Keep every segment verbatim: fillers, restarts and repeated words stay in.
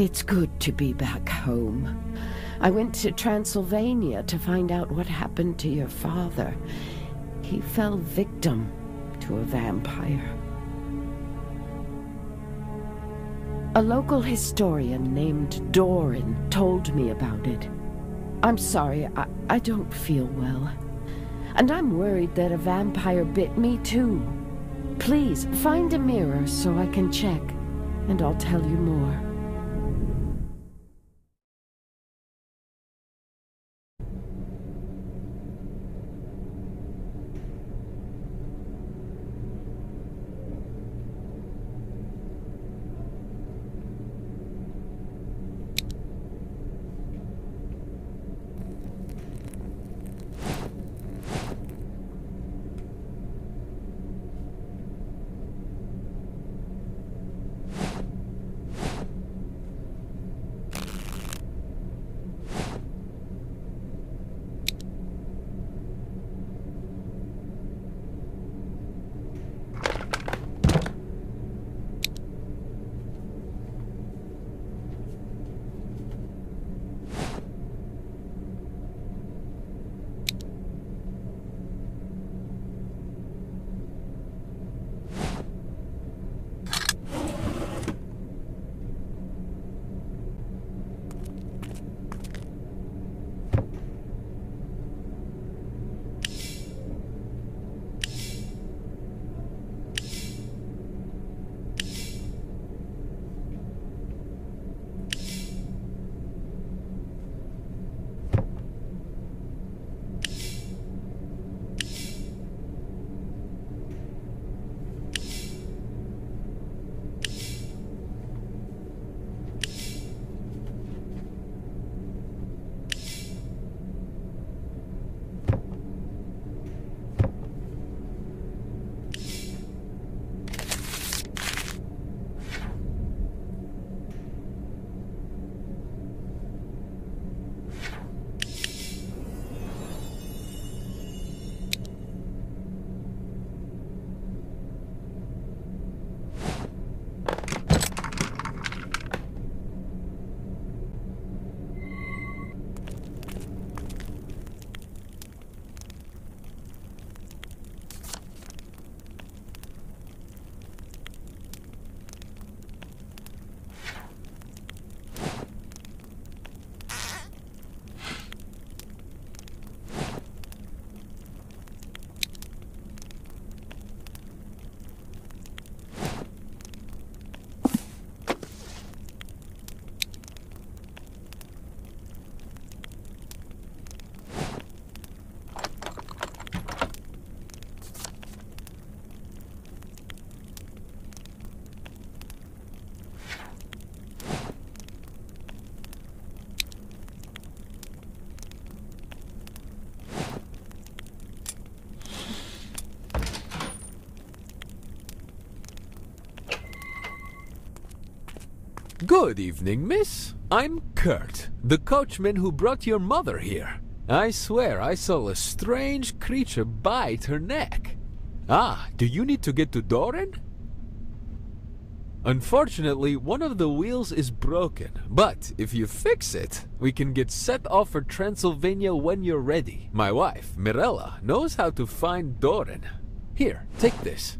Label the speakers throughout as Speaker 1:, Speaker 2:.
Speaker 1: It's good to be back home. I went to Transylvania to find out what happened to your father. He fell victim to a vampire. A local historian named Doran told me about it. I'm sorry, I, I don't feel well. And I'm worried that a vampire bit me too. Please, find a mirror so I can check, and I'll tell you more.
Speaker 2: Good evening, miss. I'm Kurt, the coachman who brought your mother here. I swear I saw a strange creature bite her neck. Ah, do you need to get to Doran? Unfortunately, one of the wheels is broken, but if you fix it, we can get set off for Transylvania when you're ready. My wife, Mirella, knows how to find Doran. Here, take this.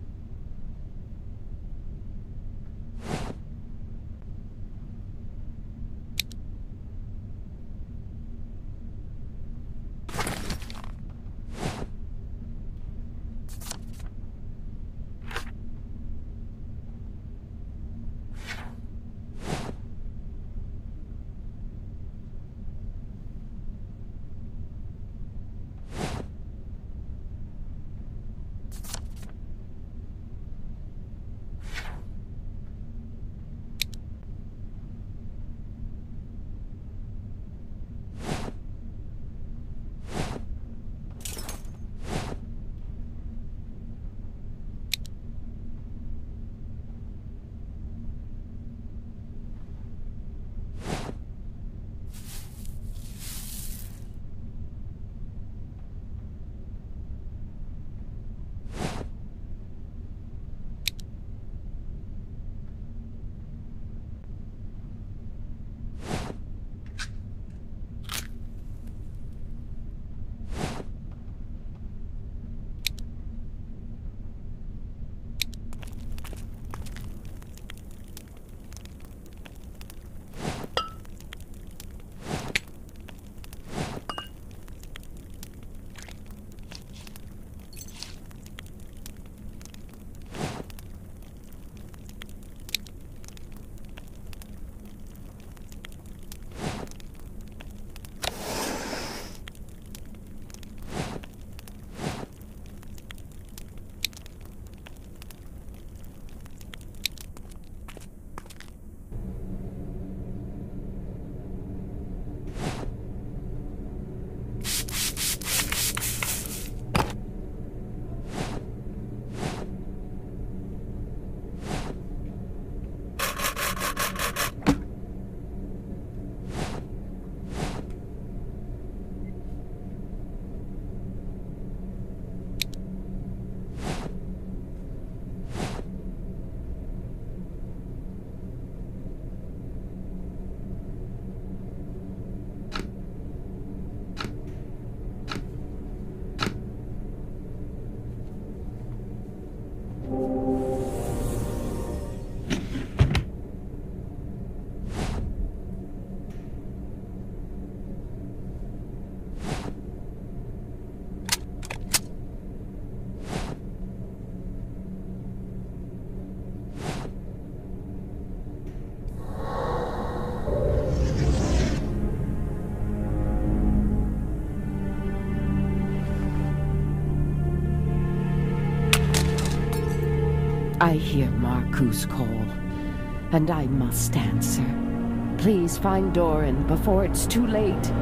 Speaker 1: I hear Marku's call, and I must answer. Please find Doran before it's too late.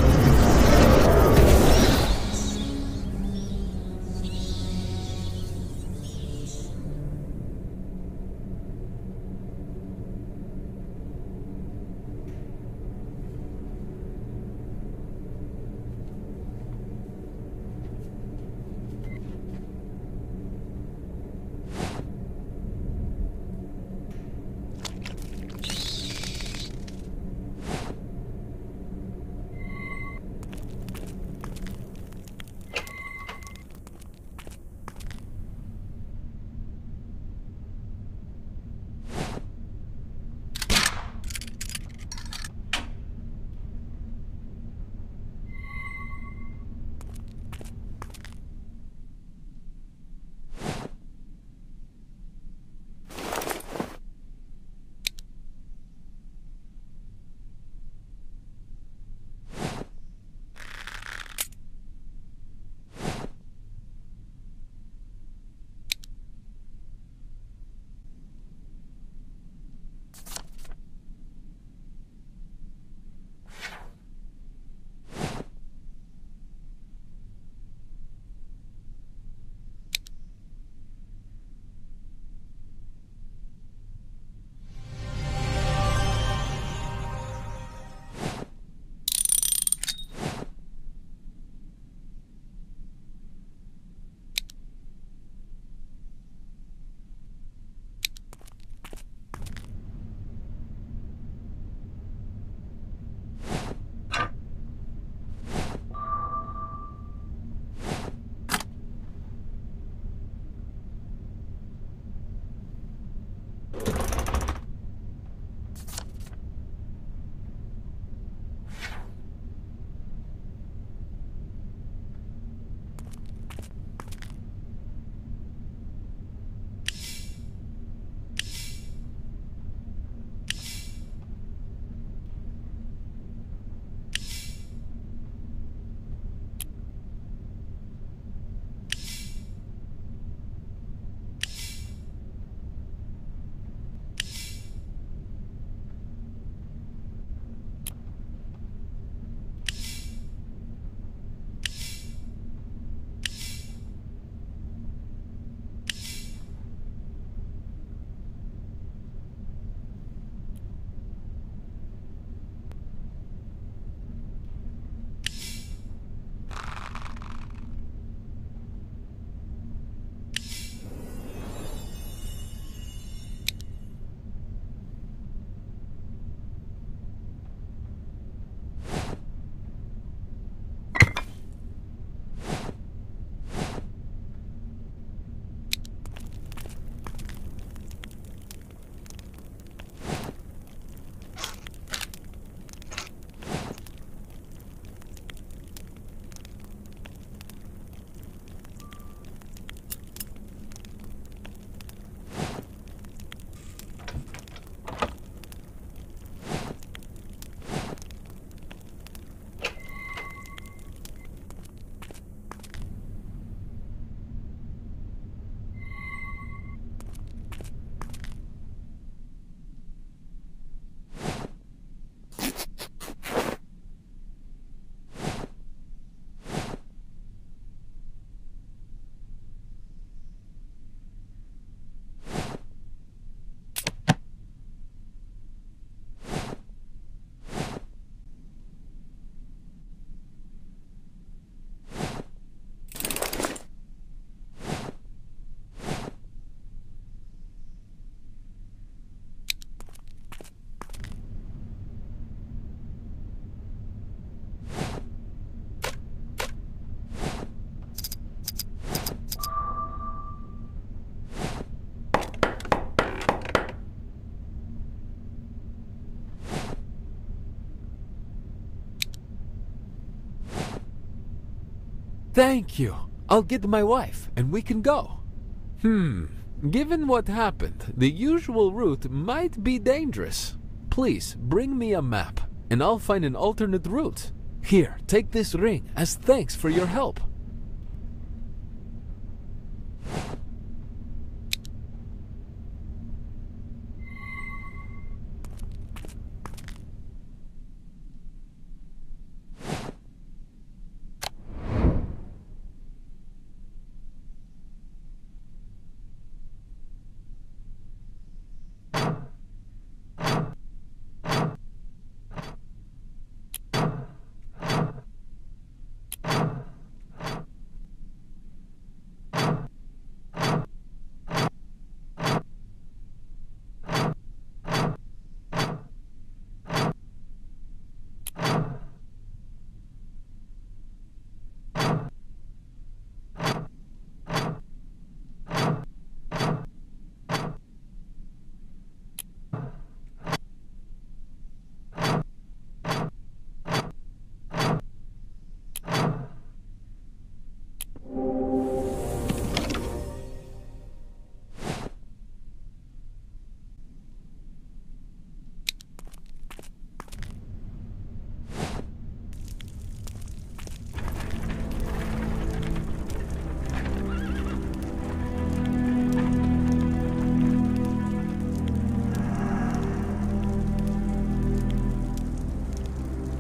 Speaker 2: Thank you. I'll get my wife, and we can go. Hmm. Given what happened, the usual route might be dangerous. Please, bring me a map, and I'll find an alternate route. Here, take this ring as thanks for your help.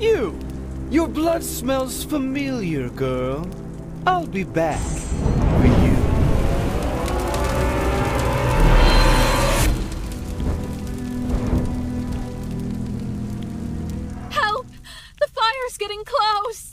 Speaker 3: You! Your blood smells familiar, girl. I'll be back for you.
Speaker 4: Help! The fire's getting close!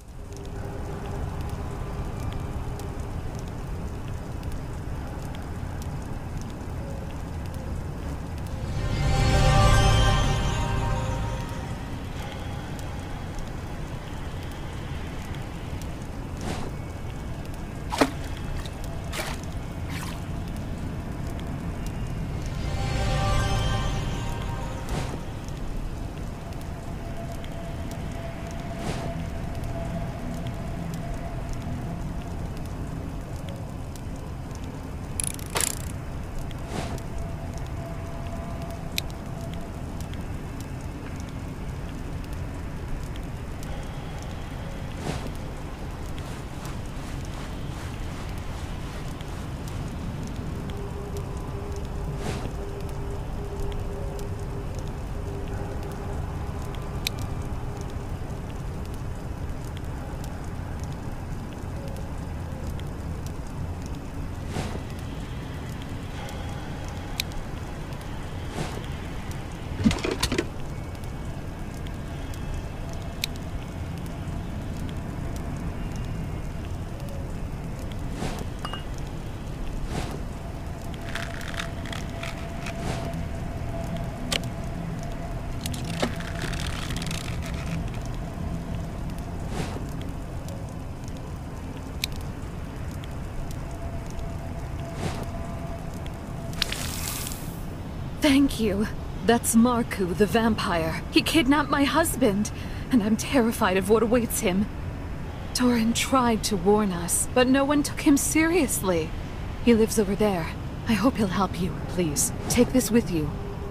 Speaker 4: Thank you. That's Marku, the vampire. He kidnapped my husband, and I'm terrified of what awaits him. Doran tried to warn us, but no one took him seriously. He lives over there. I hope he'll help you. Please, take this with you.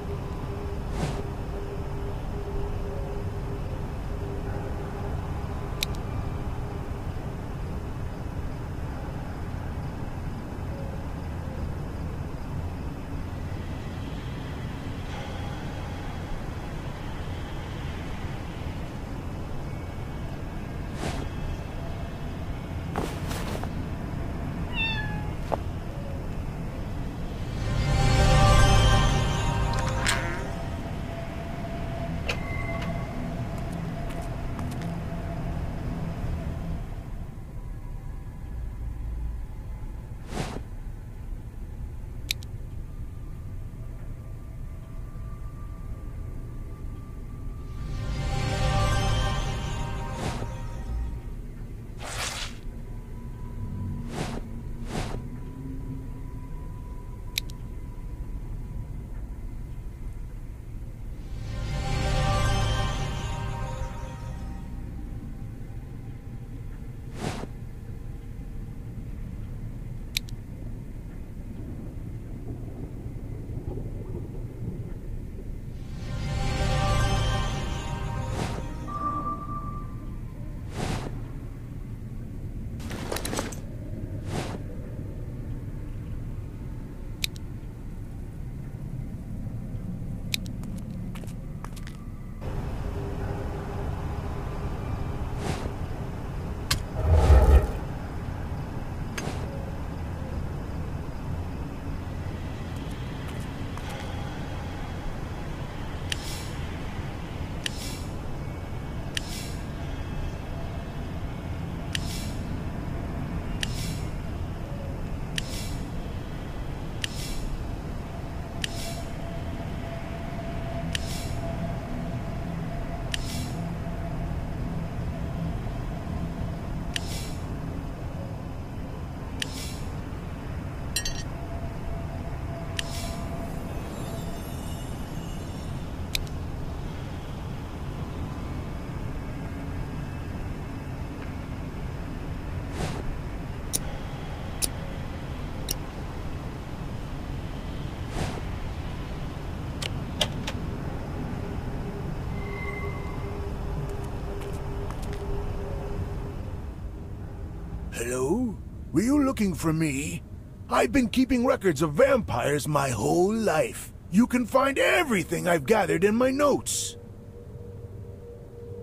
Speaker 5: Hello? Were you looking for me? I've been keeping records of vampires my whole life. You can find everything I've gathered in my notes.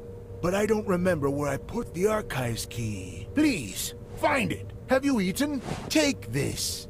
Speaker 5: but I don't remember where I put the archives key. Please, find it. Have you eaten? Take this.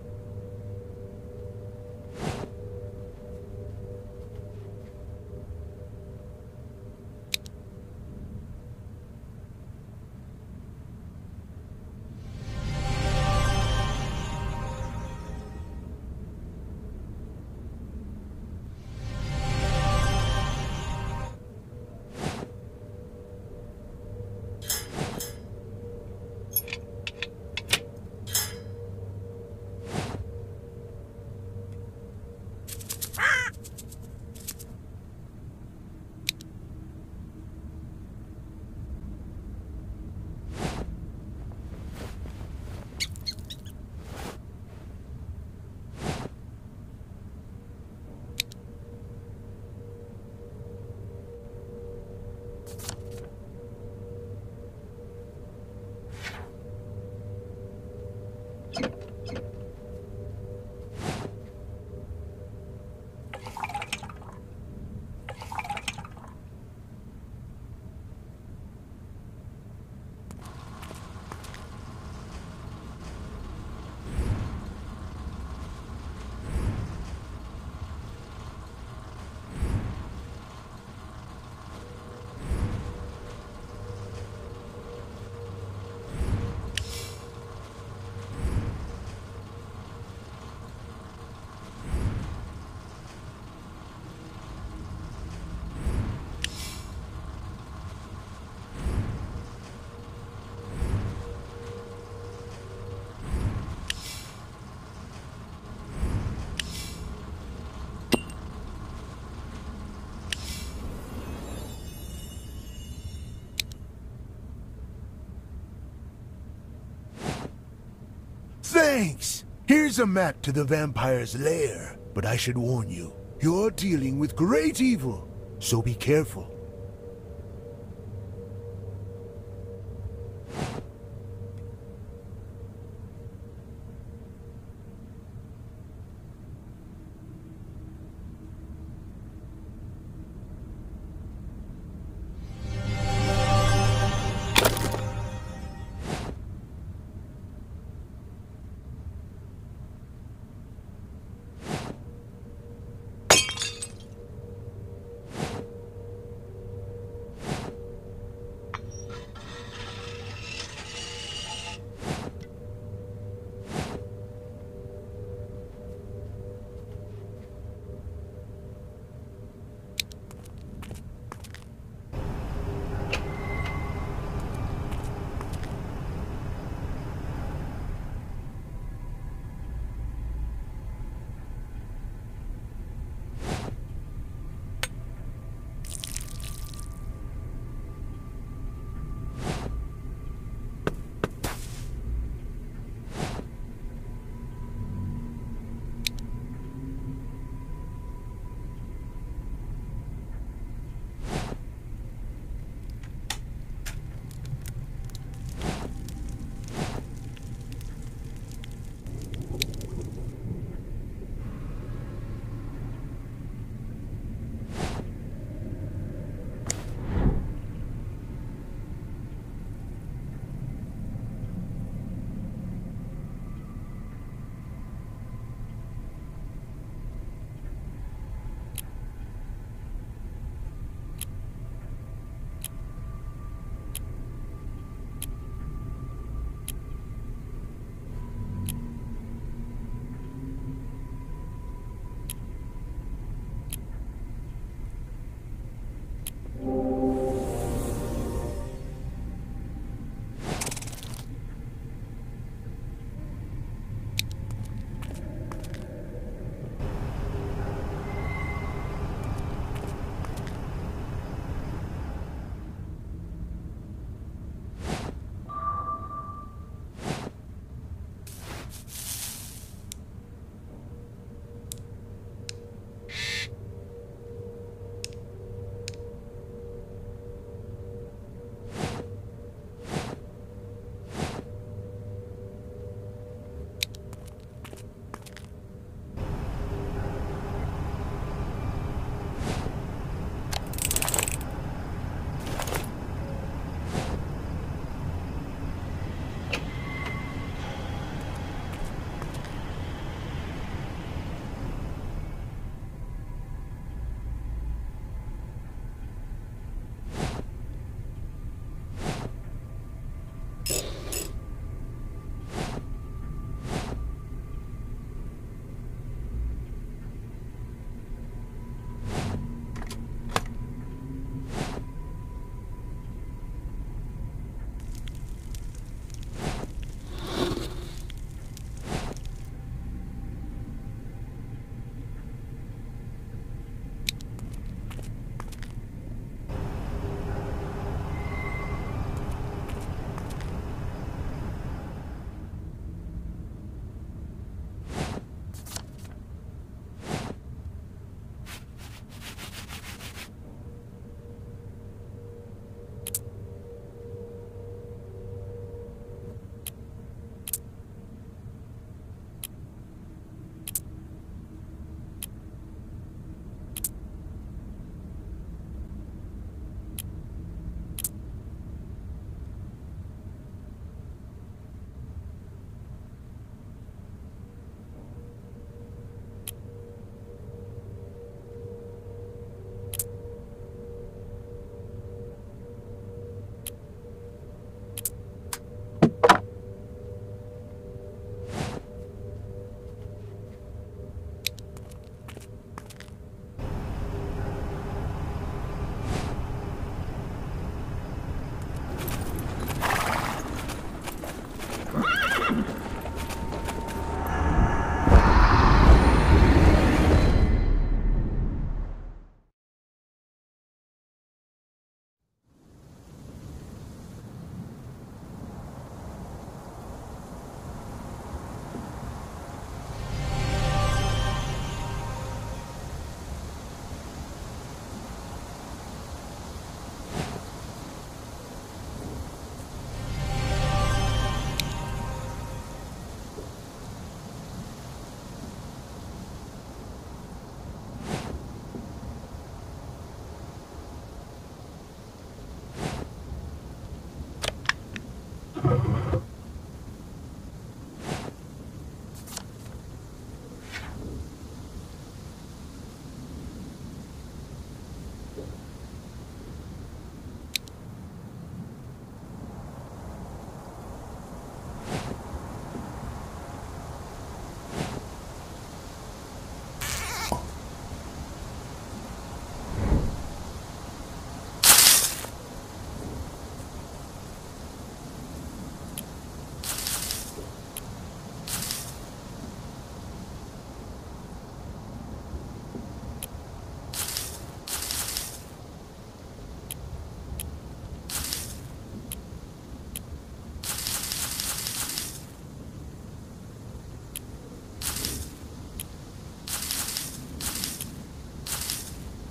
Speaker 5: Thanks! Here's a map to the vampire's lair. But I should warn you, you're dealing with great evil, so be careful.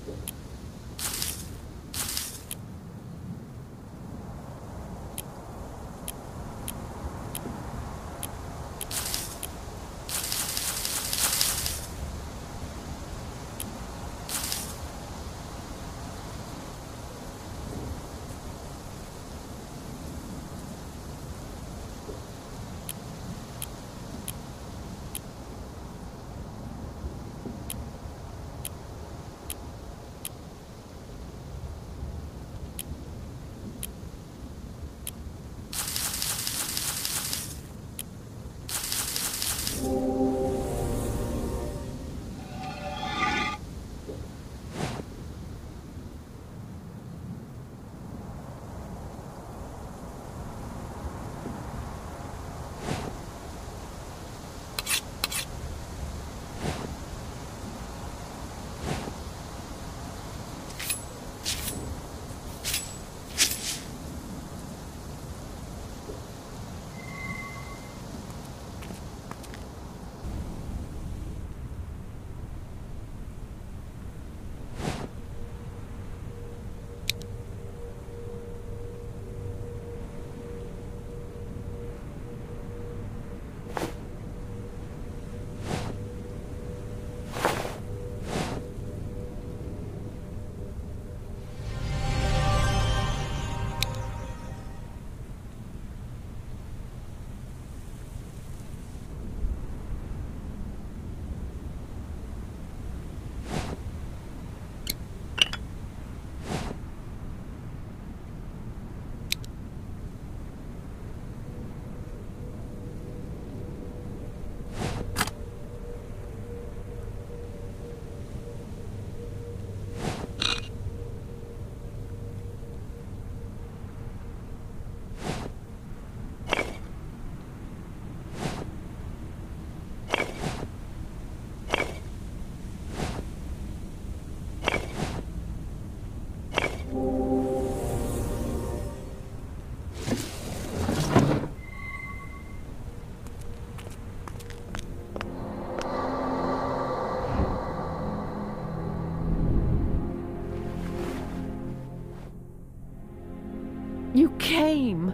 Speaker 1: You came!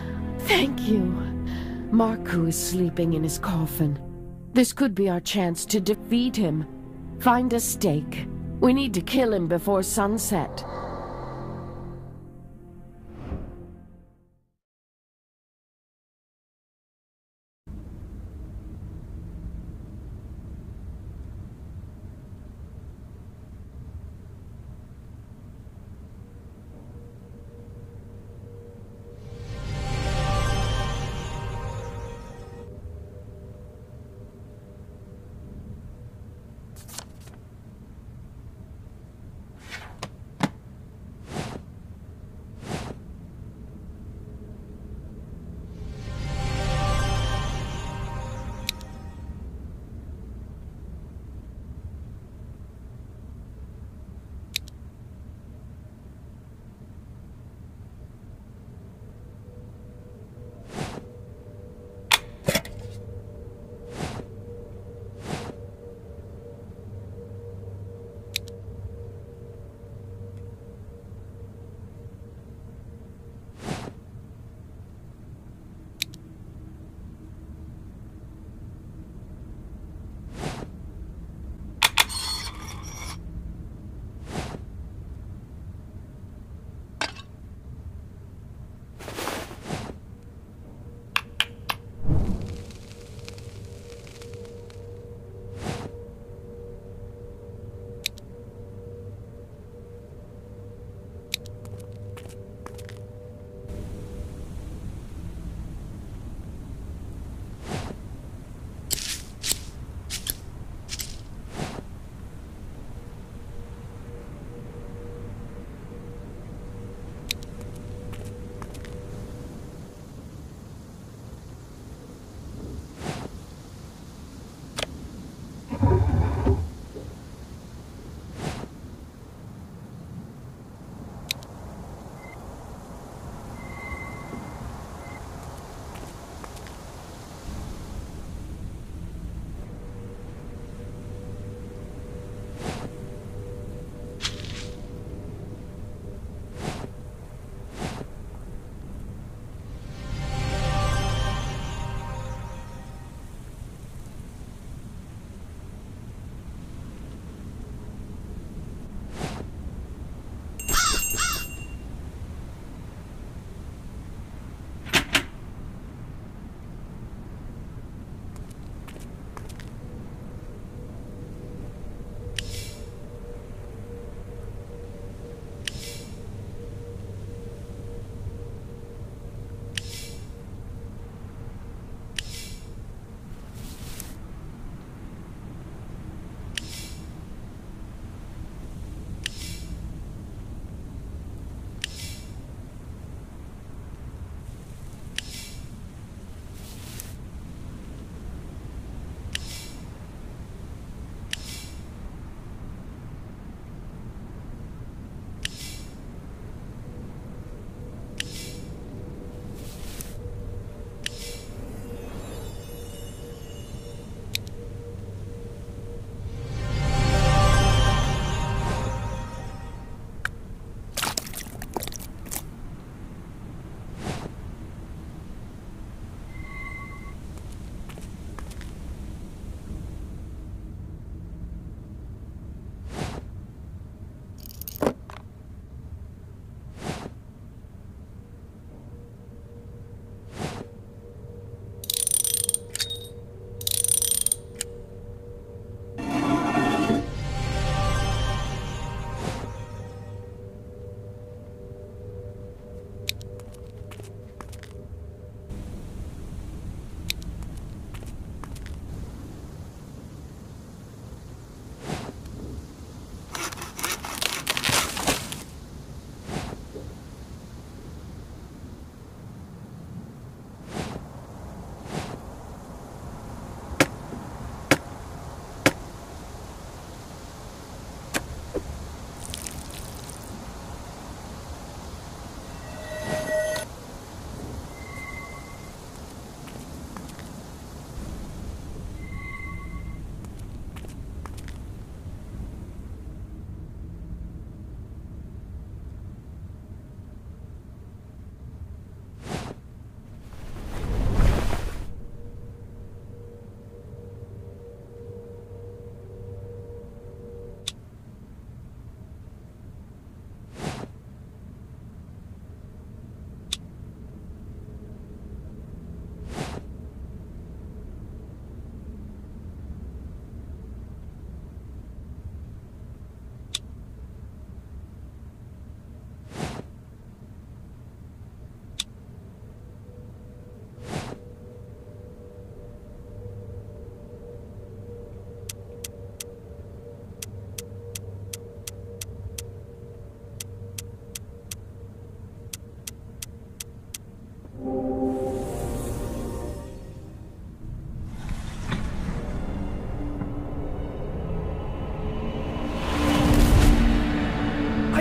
Speaker 1: Thank you. Marku is sleeping in his coffin. This could be our chance to defeat him. Find a stake. We need to kill him before sunset.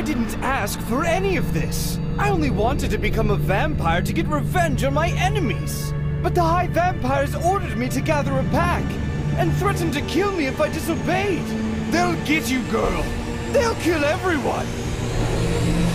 Speaker 3: didn't ask for any of this. I only wanted to become a vampire to get revenge on my enemies. But the High Vampires ordered me to gather a pack, and threatened to kill me if I disobeyed. They'll get you, girl. They'll kill everyone.